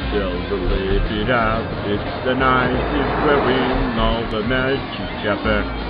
Till the live it out, it's the night, it's where we know the magic chapter.